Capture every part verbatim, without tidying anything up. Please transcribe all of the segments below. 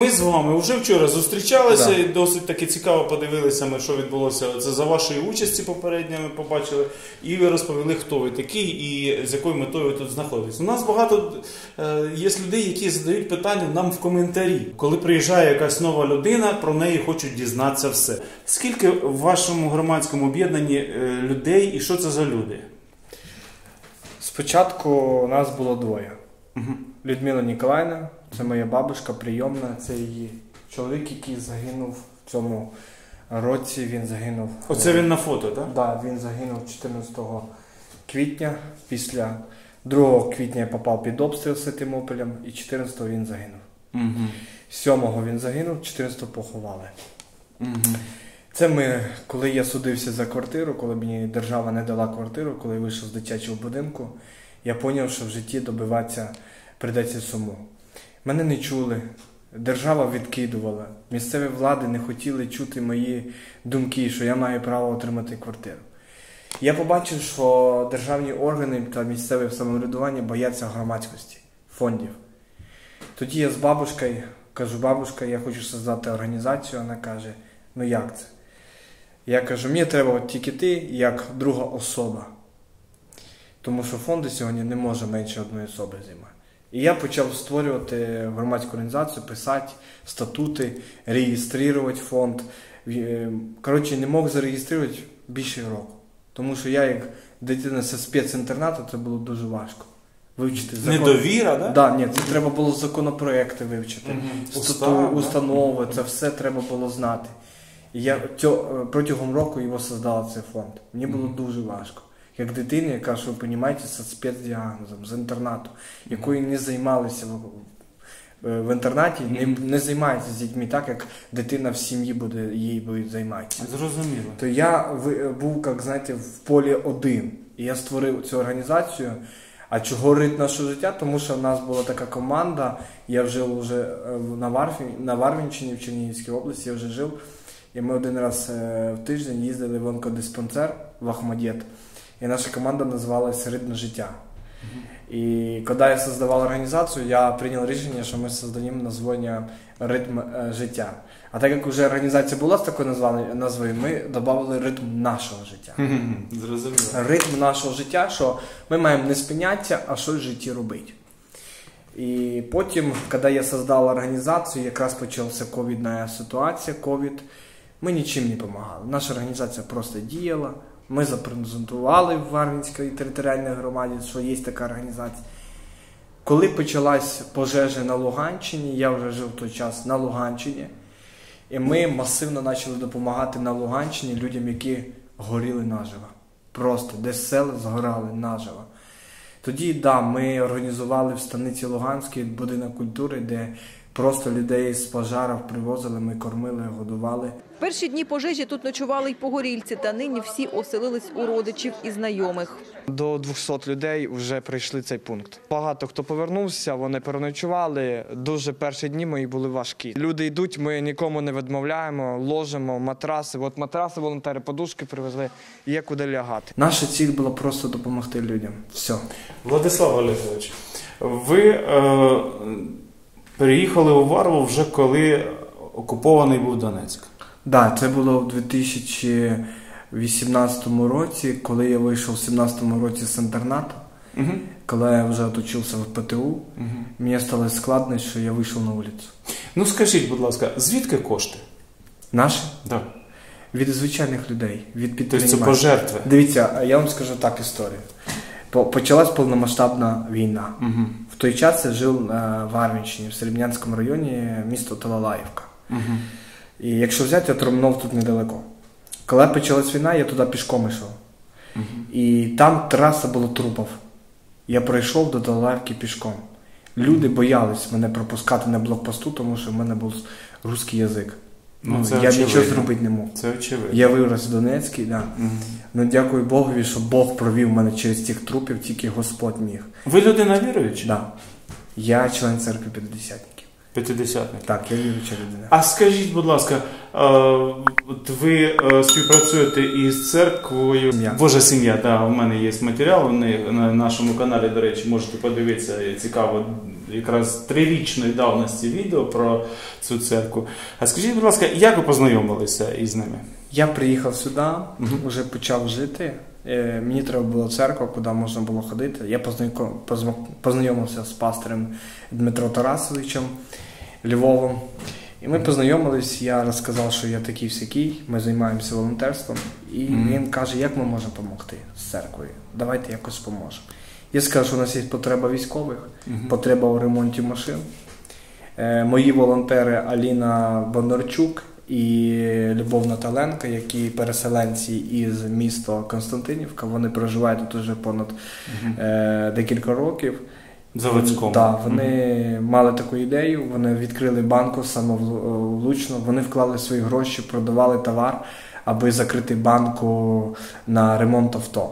ми з вами вже вчора зустрічалися, Да. і досить таки цікаво подивилися, ми, що відбулося. Це за вашої участі попередньо ми побачили. І ви розповіли, хто ви такий і з якою метою ви тут знаходитесь. У нас багато е, є людей, які задають питання нам в коментарі. Коли приїжджає якась нова людина, про неї хочуть дізнатися все. Скільки в вашому громадському об'єднанні е, людей і що це за люди? Спочатку нас було двоє. Угу. Людмила Ніколаївна, це моя бабушка, прийомна, це її чоловік, який загинув в цьому році, він загинув. Оце він на фото, так? Так, да, він загинув чотирнадцятого квітня, після другого квітня я попав під обстріл з Тимополем, і чотирнадцятого він загинув. Угу. сьомого він загинув, чотирнадцятого поховали. Угу. Це ми, коли я судився за квартиру, коли мені держава не дала квартиру, коли я вийшов з дитячого будинку, я зрозумів, що в житті добиватися прийдеться самому. Мене не чули, держава відкидувала, місцеві влади не хотіли чути мої думки, що я маю право отримати квартиру. Я побачив, що державні органи та місцеве самоврядування бояться громадськості, фондів. Тоді я з бабушкою кажу: бабушка, я хочу створити організацію. Вона каже: ну як це? Я кажу: мені треба от тільки ти, як друга особа. Тому що фонди сьогодні не може менше одної особи займати. І я почав створювати громадську організацію, писати статути, реєструвати фонд. Коротше, не мог зареєструвати більше року. Тому що я, як дитина зі спецінтернату, це було дуже важко. Вивчити закон... Недовіра, так? Да, ні, це треба було законопроекти вивчити, угу. стату, установи, це все треба було знати. І я тьо, протягом року його створила цей фонд. Мені було угу. дуже важко. Як дитина, яка, що ви розумієте, з спецдіагнозом, з інтернату, якою не займалися в, в інтернаті, не, не займається з дітьми так, як дитина в сім'ї буде, їй буде займатися. Зрозуміло. То я був, як знаєте, в полі один. І я створив цю організацію. А чого рить наше життя? Тому що в нас була така команда, я жив вже на, Варфі, на Варвінщині, в Чернігівській області, я вже жив. І ми один раз в тиждень їздили в онкодиспансер в Ахмадєт. І наша команда називалась «Ритм життя». Mm-hmm. І коли я створював організацію, я прийняв рішення, що ми створимо названня «Ритм життя». А так як вже організація була з такою назвою, ми додали «Ритм нашого життя». Mm-hmm. Зрозуміло. Ритм нашого життя, що ми маємо не спинятися, а щось в житті робити. І потім, коли я створив організацію, якраз почалася ковідна ситуація, ковід, ми нічим не допомагали. Наша організація просто діяла. Ми запрезентували в Варвінській територіальній громаді, що є така організація. Коли почалась пожежа на Луганщині, я вже жив в той час на Луганщині, і ми масивно почали допомагати на Луганщині людям, які горіли наживо. Просто десь села згорали наживо. Тоді, да, ми організували в станиці Луганській будинок культури, де просто людей з пожарів привозили, ми кормили, годували. Перші дні пожежі тут ночували й погорільці, та нині всі оселились у родичів і знайомих. До двохсот людей вже прийшли цей пункт. Багато хто повернувся, вони переночували. Дуже перші дні мої були важкі. Люди йдуть, ми нікому не відмовляємо, ложимо матраси. От матраси волонтери, подушки привезли, і є куди лягати. Наша ціль була просто допомогти людям. Все. Владислав Олегович, ви е, переїхали у Варву вже коли окупований був Донецьк. Так, да, це було в дві тисячі вісімнадцятому році, коли я вийшов в сімнадцятому році з інтернату, угу. коли я вже отучився в ПТУ, угу. мені стало складно, що я вийшов на вулицю. Ну скажіть, будь ласка, звідки кошти? Наші? Так. Від звичайних людей, від підприємців. Тобто це пожертви? Дивіться, я вам скажу так історію. Почалась повномасштабна війна. Угу. В той час я жив в Варвінщині, в Серебрянському районі, місто Талалаївка. Угу. І якщо взяти, Тромнов тут недалеко. Коли почалась війна, я туди пішком йшов. Uh-huh. І там траса була трупів. Я пройшов до Талалаївки пішком. Люди боялись мене пропускати на блокпосту, тому що в мене був русський язик. Ну, я очевидно. Нічого зробити не мог. Це очевидно. Я вирос в Донецькій, да. Uh-huh. Ну дякую Богові, що Бог провів мене через тих трупів, тільки Господь міг. Ви людина віруюча? Так. Да. Я член церкви п'ятидесятників. П'ятидесятник. Так, я віруюча людина. А скажіть, будь ласка, ви співпрацюєте із церквою Сім'я. Божа сім'я? Так, у мене є матеріал на нашому каналі, до речі, можете подивитися, цікаво. якраз трирічної давності відео про цю церкву. А скажіть, будь ласка, як ви познайомилися із ними? Я приїхав сюди, Угу. вже почав жити. Е, Мені треба була церква, куди можна було ходити. Я познайко- позна- познайомився з пастором Дмитро Тарасовичем Львовом. І ми познайомились, я розказав, що я такий всякий, ми займаємося волонтерством. І Мгм. він каже, як ми можемо допомогти з церквою? Давайте якось поможемо. Я сказав, що у нас є потреба військових, Мгм. потреба у ремонті машин. Е, Мої волонтери Аліна Бондарчук і Любов Наталенко, які переселенці із міста Константинівка, вони проживають тут вже понад Мгм. е, декілька років. Заводському. Так, вони мали таку ідею, вони відкрили банку самовлучно, вони вклали свої гроші, продавали товар, аби закрити банку на ремонт авто.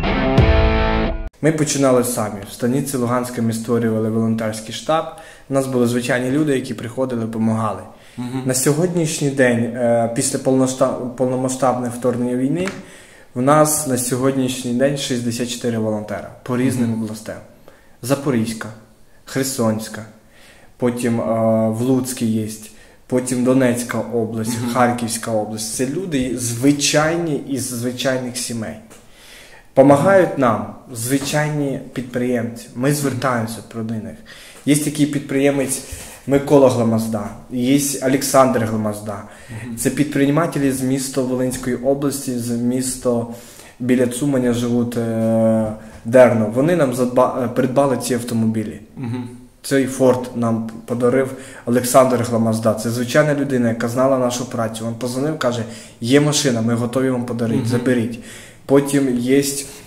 Ми починали самі. В станиці Луганська ми створювали волонтерський штаб. У нас були звичайні люди, які приходили, допомагали. Мгм. На сьогоднішній день, е, після повноштаб- повномасштабного вторгнення війни, в нас на сьогоднішній день шістдесят чотири волонтера по різним областям. Запорізька, Херсонська, потім е, в Луцькій є, потім Донецька область, Мгм. Харківська область. Це люди звичайні із звичайних сімей. Помагають нам звичайні підприємці. Ми звертаємося про них. Є такий підприємець Микола Гламазда, є Олександр Гламазда. Це підприємці з міста Волинської області, з міста біля Цуманя живуть е, Дерно. Вони нам задба, придбали ці автомобілі. Мгм. Цей Форд нам подарив Олександр Гламазда. Це звичайна людина, яка знала нашу працю. Він позвонив, каже, є машина, ми готові вам подарити, Мгм. заберіть. Потім є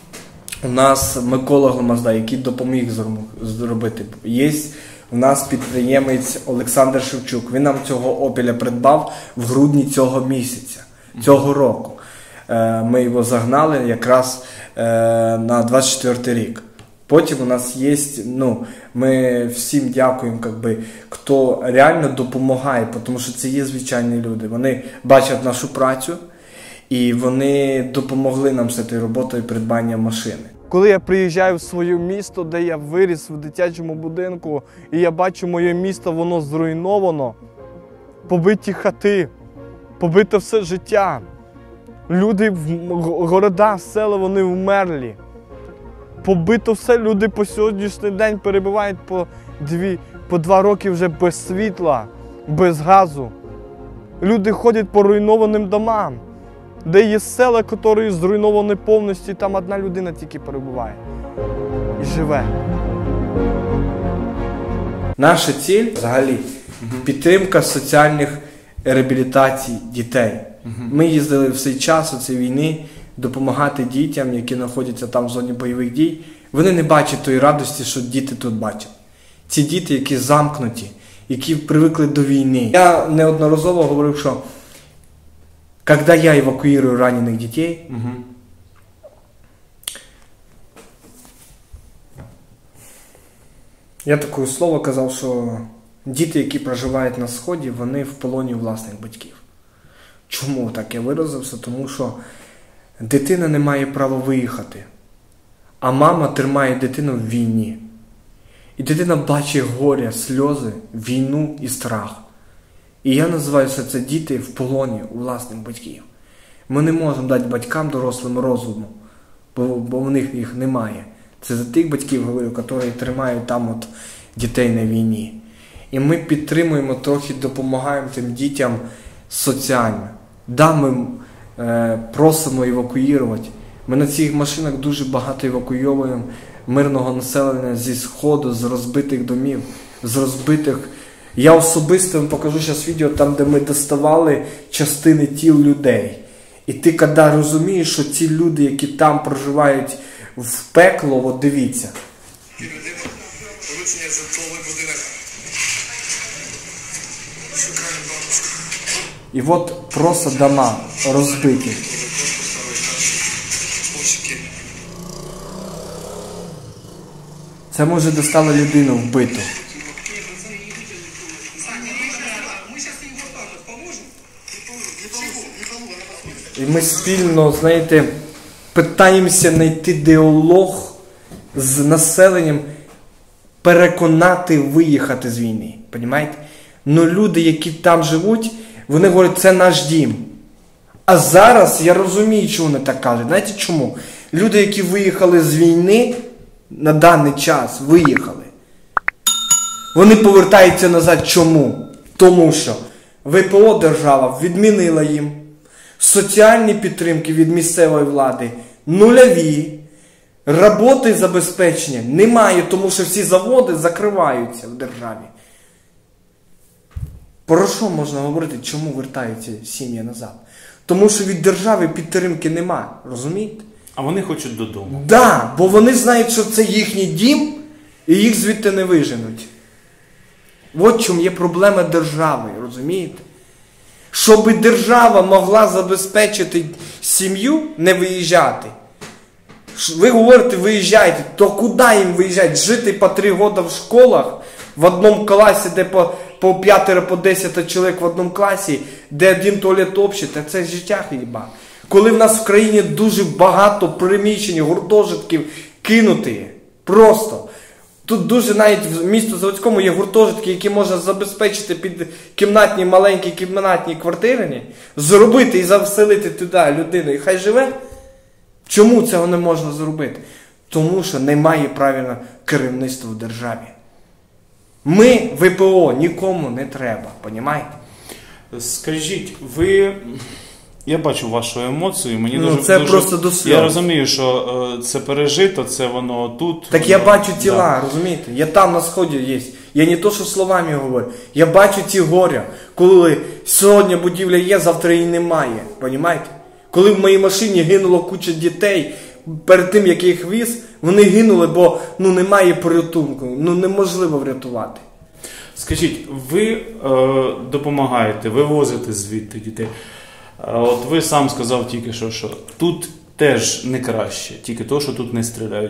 у нас Микола Гламазда, який допоміг зром- зробити. Є у нас підприємець Олександр Шевчук. Він нам цього Опеля придбав в грудні цього місяця, цього року. Е, Ми його загнали якраз е, на двадцять четвертий рік. Потім у нас є, ну, ми всім дякуємо, как би, хто реально допомагає, тому що це є звичайні люди. Вони бачать нашу працю і вони допомогли нам з цією роботою придбання машини. Коли я приїжджаю в своє місто, де я виріс в дитячому будинку, і я бачу моє місто, воно зруйновано, побиті хати, побите все життя. Люди в м- города, села, вони вмерлі. Побито все, люди по сьогоднішній день перебувають по, дві, по два роки вже без світла, без газу. Люди ходять по руйнованим домам, де є села, які зруйновані повністю, і там одна людина тільки перебуває і живе. Наша ціль взагалі підтримка соціальних реабілітацій дітей. Ми їздили в цей час, у цій війни, допомагати дітям, які знаходяться там в зоні бойових дій. Вони не бачать тої радості, що діти тут бачать. Ці діти, які замкнуті, які привикли до війни. Я неодноразово говорив, що коли я евакуюю ранених дітей, Мгм. я таке слово казав, що діти, які проживають на Сході, вони в полоні у власних батьків. Чому так я виразився? Тому що дитина не має права виїхати, а мама тримає дитину в війні. І дитина бачить горя, сльози, війну і страх. І я називаю все це діти в полоні у власних батьків. Ми не можемо дати батькам дорослим розуму, бо, бо в них їх немає. Це за тих батьків, говорю, які тримають там от дітей на війні. І ми підтримуємо, трохи допомагаємо тим дітям соціально. Да, ми е, просимо евакуювати. Ми на цих машинах дуже багато евакуйовуємо мирного населення зі Сходу, з розбитих домів, з розбитих. Я особисто вам покажу зараз відео, там, де ми доставали частини тіл людей. І ти, коли розумієш, що ці люди, які там проживають в пекло, от дивіться. Вручення житловий будинок. Шукаємо бабушку. І от просто дома розбиті. Хлопчики. Це може достало людину вбиту. І ми спільно, знаєте, питаємося знайти діалог з населенням, переконати виїхати з війни. Понімаєте? Ну люди, які там живуть, вони говорять, це наш дім. А зараз я розумію, чому вони так кажуть. Знаєте чому? Люди, які виїхали з війни, на даний час виїхали. Вони повертаються назад. Чому? Тому що ВПО держава відмінила їм. Соціальні підтримки від місцевої влади нульові. Роботи забезпечення немає, тому що всі заводи закриваються в державі. Про що можна говорити, чому вертаються сім'ї назад? Тому що від держави підтримки нема, розумієте? А вони хочуть додому. Так, да, бо вони знають, що це їхній дім, і їх звідти не виженуть. От чому є проблема держави, розумієте? Щоби держава могла забезпечити сім'ю, не виїжджати. Ви говорите, виїжджайте, то куди їм виїжджати? Жити по три роки в школах, в одному класі, де по, по п'ятеро, по десять чоловік в одному класі, де один туалет общий, та це життя хліба. Коли в нас в країні дуже багато приміщень, гуртожитків кинуті, просто. Тут дуже навіть в місто Заводському є гуртожитки, які можна забезпечити під кімнатні, маленькі кімнатні квартири, зробити і заселити туди людину, і хай живе. Чому цього не можна зробити? Тому що немає правильного керівництва в державі. Ми, ВПО, нікому не треба, понімаєте? Скажіть, ви... Я бачу вашу емоцію, мені ну, дуже... це дуже... просто до сльоз. Я розумію, що е, це пережито, це воно тут. Так воно... я бачу тіла, да. розумієте? Я там на сході є. Я не то, що словами говорю. Я бачу ті горя, коли сьогодні будівля є, завтра її немає, понімаєте? Коли в моїй машині гинуло куча дітей, перед тим, як я їх віз, вони гинули, бо ну, немає порятунку, ну неможливо врятувати. Скажіть, ви е, допомагаєте, вивозите звідти дітей. От ви сам сказав тільки що, що тут теж не краще, тільки то, що тут не стріляють.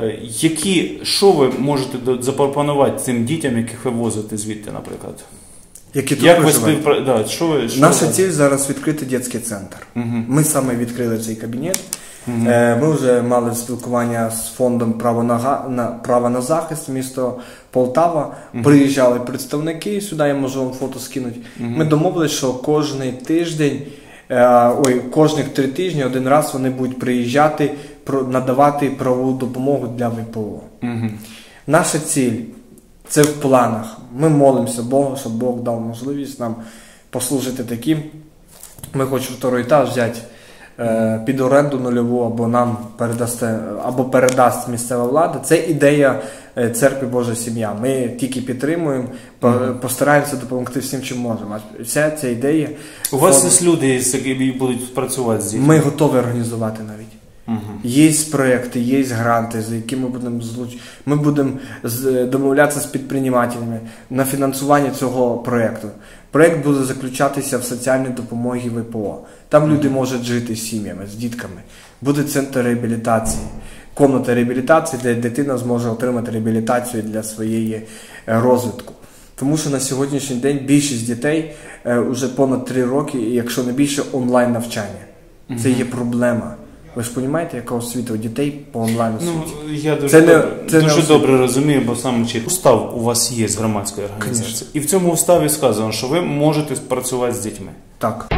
Які, що ви можете запропонувати цим дітям, яких ви возите звідти, наприклад? Які тут Як ви проживають? спів... да, що ви, що Наша ви... ціль зараз відкрити дитячий центр. Угу. Ми саме відкрили цей кабінет. Угу. Ми вже мали спілкування з фондом «Право на, на, право на захист» місто Полтава. Угу. Приїжджали представники, сюди я можу вам фото скинути. Угу. Ми домовилися, що кожний тиждень, ой, кожних три тижні один раз вони будуть приїжджати, надавати правову допомогу для ВПО. Угу. Наша ціль – це в планах. Ми молимося Богу, щоб Бог дав можливість нам послужити таким. Ми хочемо второй етаж взяти е, під оренду нульову, або нам передасте, або передасть місцева влада. Це ідея е, Церкви Божа Сім'я. Ми тільки підтримуємо, по, постараємося допомогти всім, чим можемо. Вся ця ідея... У вас є люди, які будуть працювати з дітьми? Ми готові організувати навіть. Угу. Є проекти, є гранти, за які ми будемо злуч... Ми будемо домовлятися з підприємцями на фінансування цього проєкту. Проєкт буде заключатися в соціальній допомогі ВПО. Там люди можуть жити з сім'ями, з дітками. Буде центр реабілітації, кімната реабілітації, де дитина зможе отримати реабілітацію для своєї розвитку. Тому що на сьогоднішній день більшість дітей вже понад три роки, якщо не більше, онлайн навчання. Угу. Це є проблема. Ви ж розумієте, яка освіта у дітей по онлайну світі? Ну, я дуже, це добре, не, це дуже не добре розумію, бо саме чітко. Устав у вас є з громадської організації. Конечно. І в цьому уставі сказано, що ви можете працювати з дітьми. Так.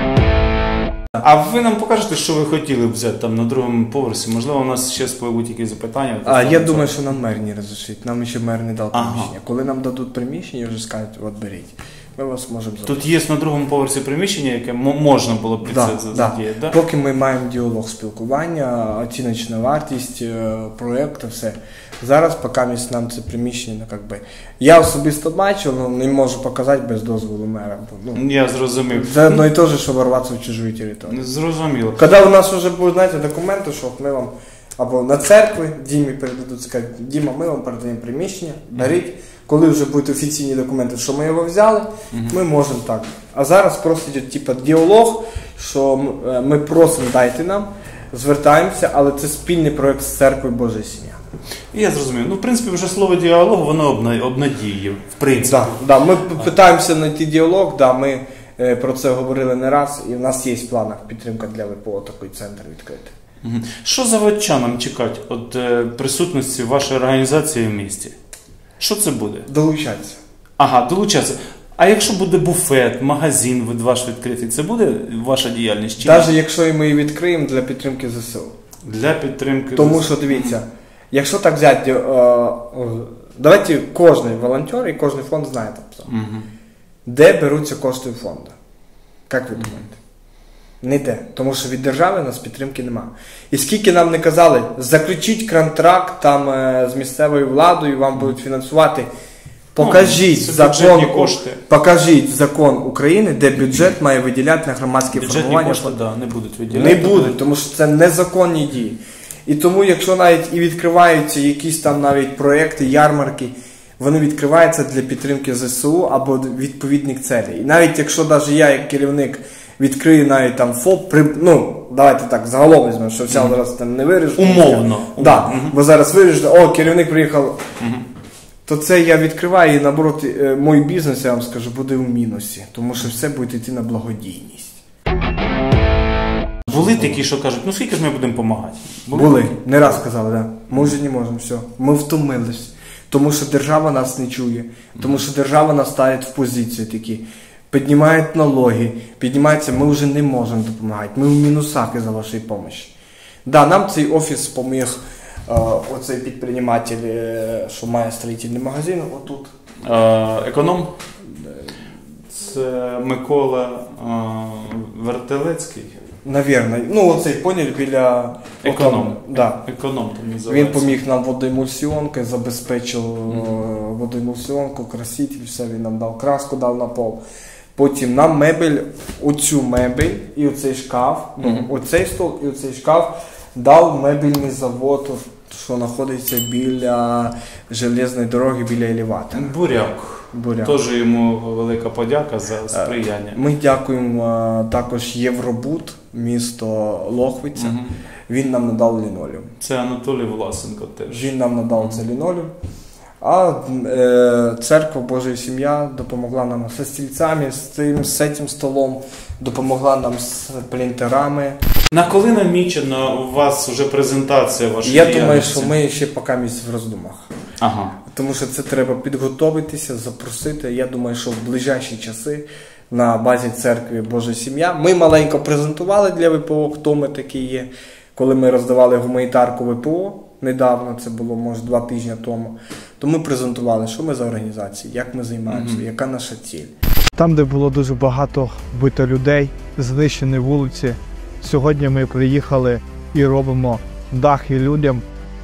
А ви нам покажете, що ви хотіли б взяти там на другому поверсі? Можливо, у нас ще спливуть якісь запитання? А, я думаю, що нам мер не розрішить. Нам ще мер не дав ага. приміщення. Коли нам дадуть приміщення, вже скажуть, от беріть. Ми вас можемо зробити. Тут є на другому поверсі приміщення, яке можна було б да, це да. задіяти, да? Поки ми маємо діалог спілкування, оціночна вартість проєкту, все. Зараз, поки нам це приміщення, ну, як би, я особисто бачив, але не можу показати без дозволу мера. Ну, я зрозумів. Це одно і те ж, що ворватися в чужу територію. Зрозуміло. Коли у нас вже будуть, знаєте, документи, що ми вам або на церкві Дімі передадуть, скажуть, Діма, ми вам передаємо приміщення, беріть. Коли вже будуть офіційні документи, що ми його взяли, uh-huh. ми можемо так. А зараз просто йде типу, діалог, що ми просимо дайте нам, звертаємося, але це спільний проєкт з Церквою Божа Сім'я. Я зрозумів. Ну, в принципі, вже слово діалог, воно обнадіє, в принципі. Да, да, ми питаємося знайти діалог, да, ми е, про це говорили не раз, і в нас є в планах підтримка для ВПО, такий центр відкрити. Uh-huh. Що заводчанам чекати від е, присутності вашої організації в місті? Що це буде? Долучатися. Ага, долучатися. А якщо буде буфет, магазин від ваш відкритий, це буде ваша діяльність? Чи Навіть якщо ми її відкриємо для підтримки ЗСУ. Для підтримки Тому ЗСУ. що, дивіться, якщо так взяти, е, е, давайте кожен волонтер і кожен фонд знає там, Угу. де беруться кошти фонду. Як ви думаєте? Ніде. Тому що від держави у нас підтримки немає. І скільки нам не казали, заключіть контракт там е, з місцевою владою, вам будуть фінансувати. Покажіть, це закон, бюджетні кошти. покажіть закон України, де бюджет має виділяти на громадські Бюджетні формування. кошти, да, не будуть виділяти. Не будуть, тому що це незаконні дії. І тому, якщо навіть і відкриваються якісь там навіть проекти, ярмарки, вони відкриваються для підтримки ЗСУ або відповідних целей. І навіть якщо навіть я, як керівник, відкрию навіть там ФОП, при, ну, давайте так, загалом візьмемо, що все зараз там не виріжу. Умовно. Да, Угу. бо зараз виріжу, о, керівник приїхав. Угу. То це я відкриваю і, наоборот, мій бізнес, я вам скажу, буде в мінусі. Тому що все буде йти на благодійність. Були такі, що кажуть, ну скільки ж ми будемо допомагати? Були. Не раз казали, да. Ми вже не можемо, все. Ми втомились. Тому що держава нас не чує. Тому що держава нас ставить в позиції такі. Піднімають налоги, піднімаються, ми вже не можемо допомагати. Ми в мінусах із-за вашої допомоги. Да, нам цей офіс поміг е, оцей підприєматель, е, що має строїтельний магазин, отут. Е, економ? Це Микола е, Вертелецький. Навірно. Ну, оцей, поняли, біля... Економ. Отам, да. Економ там Він називається. поміг нам водоемульсіонкою, забезпечив mm-hmm. водоемульсіонку, краситель, все, він нам дав краску, дав на пол. Потім нам мебель, оцю мебель і оцей шкаф, mm-hmm. ну, оцей стол і оцей шкаф дав мебельний завод, що знаходиться біля железної дороги, біля елеватора. Буряк. Буряк. Теж йому велика подяка за сприяння. Ми дякуємо а, також Євробуд, місто Лохвиця. Угу. Він нам надав лінолеум. Це Анатолій Власенко теж. Він нам надав це лінолеум. А е, церква Божа Сім'я допомогла нам зі стільцями, з цим, з цим столом, допомогла нам з принтерами. На коли намічена у вас вже презентація вашої Я діяльності? думаю, що ми ще поки місяць в роздумах. Ага. Тому що це треба підготуватися, запросити. Я думаю, що в ближайші часи на базі церкви Божа Сім'я. Ми маленько презентували для ВПО, хто ми такі є. Коли ми роздавали гуманітарку ВПО, недавно, це було, може, два тижні тому, то ми презентували, що ми за організація, як ми займаємося, mm-hmm. яка наша ціль. Там, де було дуже багато вбито людей, знищені вулиці, сьогодні ми приїхали і робимо дахи людям.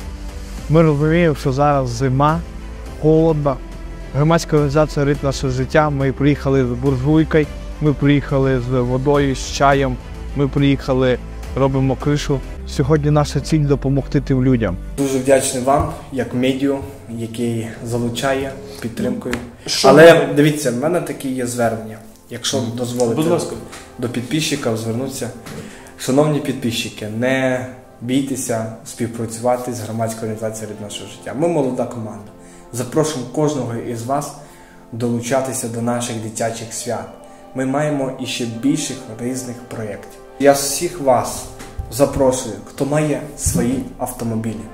Ми розуміємо, що зараз зима, холодно. Громадська організація «Ритм нашого життя», ми приїхали з буржуйкою, ми приїхали з водою, з чаєм, ми приїхали, робимо кришу. Сьогодні наша ціль – допомогти тим людям. Дуже вдячний вам, як медіа, який залучає підтримкою. Що Але ви... дивіться, в мене такі є звернення. Якщо Mm. дозволите Будь ласка. до підписчиків звернутися. Шановні підписчики, не бійтеся співпрацювати з громадською організацією «Ритм нашого життя». Ми молода команда. Запрошуємо кожного із вас долучатися до наших дитячих свят. Ми маємо іще більших різних проєктів. Я всіх вас запрошую, хто має свої автомобілі.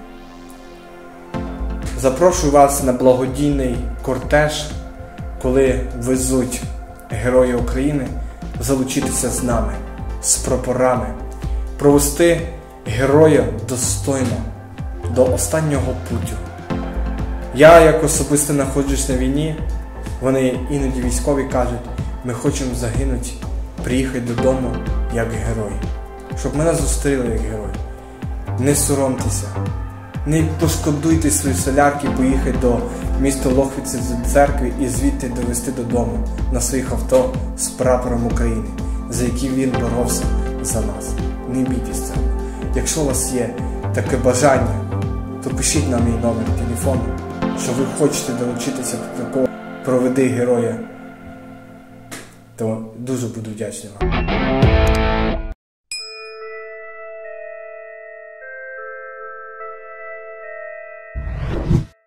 Запрошую вас на благодійний кортеж, коли везуть Герої України, залучитися з нами, з прапорами, провести героя достойно, до останнього путю. Я, як особисто знаходжусь на війні, вони іноді військові кажуть, ми хочемо загинути, приїхати додому як герой. Щоб мене зустріли як герой. Не соромтеся, не пошкодуйте свої солярки поїхати до міста Лохвиці з церкви і звідти довести додому на своїх авто з прапором України, за який він боровся за нас. Не бійтесь цього. Якщо у вас є таке бажання, то пишіть нам мій номер телефону, що ви хочете долучитися до такого «Проведи героя», то дуже буду вдячний вам.